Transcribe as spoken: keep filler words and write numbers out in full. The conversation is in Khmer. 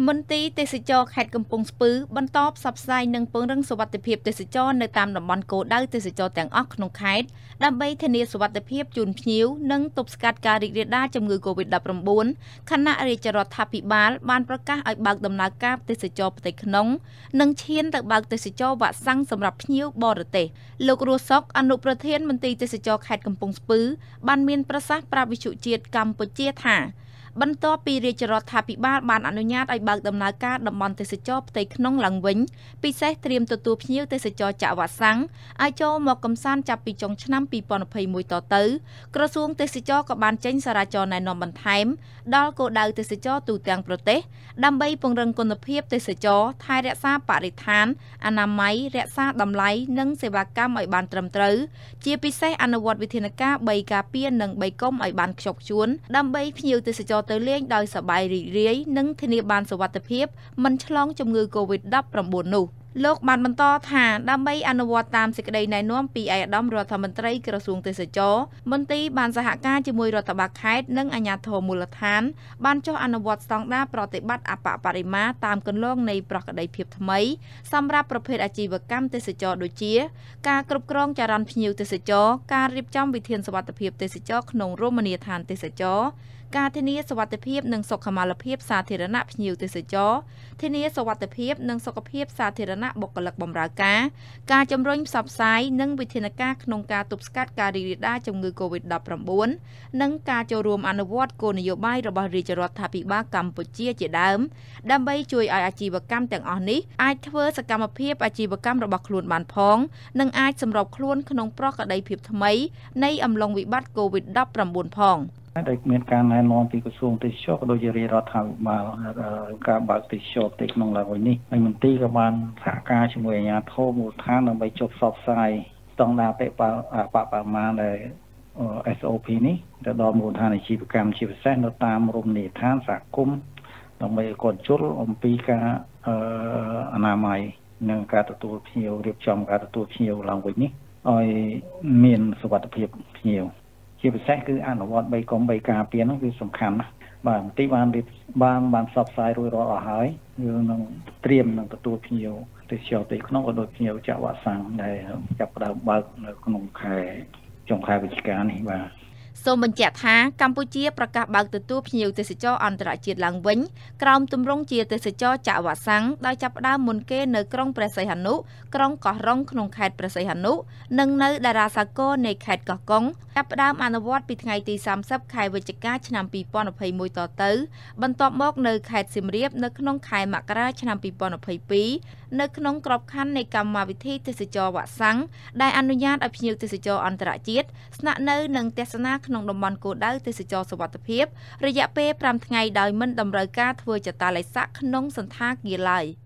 មន្ទីរទេសចរខេត្តកំពង់ស្ពឺបន្តផ្សព្វផ្សាយនិងពង្រឹងសុវត្ថិភាពទេសចរនៅតាមតំបន់គោលដៅទេសចរទាំងអស់ក្នុងខេត្តដើម្បីធានាសុវត្ថិភាពជូនភ្ញៀវនិងទប់ស្កាត់ការរីករាលដាលជំងឺ កូវីដ ដប់ប្រាំបួន ខណៈរាជរដ្ឋាភិបាលបានប្រកាសឲ្យបើកដំណើរការទេសចរផ្ទៃក្នុងនិងឈានទៅបើកទេសចរវ៉ាក់សាំងសម្រាប់ភ្ញៀវបរទេសលោករស់សុកអនុប្រធានមន្ទីរទេសចរខេត្តកំពង់ស្ពឺបានមានប្រសាសន៍ប្រាប់វិទ្យុជាតិកម្ពុជាថាបន្ទាប់ពីរាជរដ្ឋាភិបាលបានអនុញ្ញាតឲ្យបើកដំណើរការតំបន់ទេសចរផ្ទៃក្នុងឡើងវិញពិសេសត្រៀមទទួលភ្ញៀវទេសចរចាក់វ៉ាក់សាំងឲ្យចូលមកកំសាន្តចាប់ពីចុងឆ្នាំពីរពាន់ยี่สิบเอ็ดតទៅក្រសួងទេសចរក៏បានចេញសារចរណែនាំបន្ថែមដល់គោលដៅទេសចរទូទាំងប្រទេសដើម្បីពង្រឹងគុណភាពទេសចរថែរក្សាបរិស្ថានអនាម័យរក្សាតម្លៃនិងសេវាកម្មឲ្យបានត្រឹមត្រូវជាពិសេសអនុវត្តវិធានការបីការពារនិងបីកុំឲ្យបានខ្ជាប់ខ្ជួនដើម្បីភ្ញៀវទេសចរទៅលេងដោយសប្បាយរីករាយនិងធានាបានសុវត្ថិភាពមិនឆ្លងជំងឺ កូវីដ ដប់ប្រាំបួន នោះលោកបានបន្តថាដើម្បីអនុវត្តតាមសេចក្តីណែនាំពីឯកឧត្តមរដ្ឋមន្ត្រីក្រសួងទេសចរមន្ទីរបានសហការជាមួយរដ្ឋបាលខេត្តនិងអាជ្ញាធរមូលដ្ឋានបានចុះអនុវត្តស្តង់ដារប្រតិបត្តិអបបរិមាតាមគន្លងនៃប្រក្តីភាពថ្មីសម្រាប់ប្រភេទអាជីវកម្មទេសចរដូចជាការគ្រប់គ្រងចរន្តភ្ញៀវទេសចរការរៀបចំវិធានសុវត្ថិភាពទេសចរក្នុងរមណីយដ្ឋានទេសចរការធានាសុវត្ថិភាពនិងសុខុមាលភាពសាធារណៈភ្ញៀវទេសចរធានាសុវត្ថិភាពនិងសុខភាពសាធារណៈបុគ្គលិកបម្រើការការជំរុញផ្សព្វផ្សាយនិងវិធានការក្នុងការទប់ស្កាត់ការរីករាលដាលជំងឺ កូវីដ ដប់ប្រាំបួន និងការចូលរួមអនុវត្តគោលនយោបាយរបស់រាជរដ្ឋាភិបាលកម្ពុជាជាដើមដើម្បីជួយឲ្យអាជីវកម្មទាំងអស់នេះអាចធ្វើសកម្មភាពអាជីវកម្មរបស់ខ្លួនបានផងនិងអាចសម្របខ្លួនក្នុងប្រក្តីភាពថ្មីនៃអំឡុងវិបត្តិ កូវីដ ដប់ប្រាំបួន ផងដែលមានការណែនាំពីក្រសួងទេសចរក៏ដូចជារាជរដ្ឋាភិបាលការបើកទេសចរផ្ទៃក្នុងឡើងវិញនេះហើយមន្ទីរក៏បានសហការជាមួយអាជ្ញាធរមូលដ្ឋានដើម្បីចុះផ្សព្វផ្សាយស្តង់ដារអបបរមាដែល เอส โอ พี នេះទៅដល់មូលដ្ឋានអាជីវកម្មជាពិសេសនៅតាមរមណីយដ្ឋានសហគមន៍ដើម្បីគាត់ជល់អំពីការអនាម័យនិងការទទួលភ្ញៀវរៀបចំការទទួលភ្ញៀវឡើងវិញនេះឲ្យមានសុវត្ថិភាពភ្ញៀវជាពិសេសគឺអនុវត្តបីកុំបីការពារហ្នឹងគឺសំខាន់ណាស់បាទមន្ទីរបានបានបានផ្សព្វផ្សាយរួចរាល់អស់ហើយយើងនឹងត្រៀមនឹងទទួលភ្ញៀវទេសចរផ្ទៃក្នុងក៏ដូចភ្ញៀវចាក់វ៉ាក់សាំងដែលចាប់ផ្ដើមបើកនៅក្នុងខែចុងខែវិច្ឆិកានេះបាទសូមបញ្ជាក់ថាកម្ពុជាប្រកាសបើកទទួលភ្ញៀវទេសចរអន្តរជាតិឡើងវិញក្រោមទម្រង់ជាទេសចរចាក់វ៉ាក់សាំងដោយចាប់ផ្ដើមមុនគេនៅក្រុងព្រះសីហនុក្រុងកោះរ៉ុងក្នុងខេត្តព្រះសីហនុនិងនៅតារាសាគរនៃខេត្តកោះកុងចាប់ផ្ដើមអនុវត្តពីថ្ងៃទីសាមសិបខែវិច្ឆិកាឆ្នាំពីរពាន់ยี่สิบเอ็ดតទៅបន្ទាប់មកនៅខេត្តសៀមរាបនៅក្នុងខែមករាឆ្នាំពីរពាន់ยี่สิบเอ็ดនៅក្នុងក្របខ័ណ្ឌនៃកម្មវិធីទេសចរវ៉ាក់សាំងដែលអនុញ្ញាតឲ្យភ្ញៀវទេសចរអន្តរជាតិស្នាក់នៅនិងទស្សនាក្នុងតំបន់គោលដៅទេសចរសុវត្ថិភាពរយៈពេលប្រាំថ្ងៃដោយមិនតម្រូវការធ្វើចតាឡេស័កក្នុងសន្តាគារឡើយ។